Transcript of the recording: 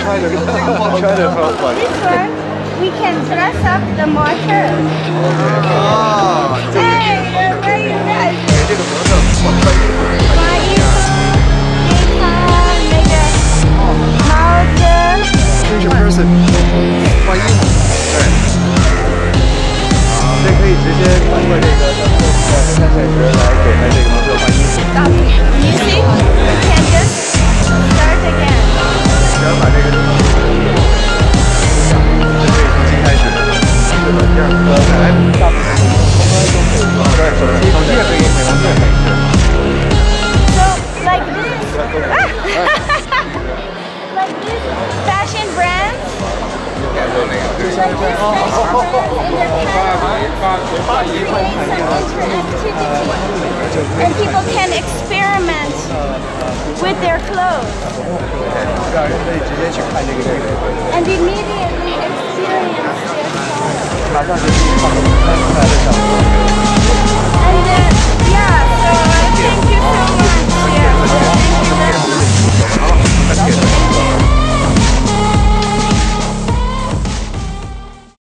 we can dress up the mortar. Hey, where you guys? 换衣服，给他那个帽子。这是 person 换衣服，对。这可以直接通过这个3小时来给他这个模特换衣服。You see, we can just start again. 只要把这个这可以重新开始。是的，这样本来大部分从来都可以做，对，手机也可以，美容机也可以。So like this, like this fashion brands. Like this fashion brand in Japan, and people can experiment with their clothes. And immediately experience their style.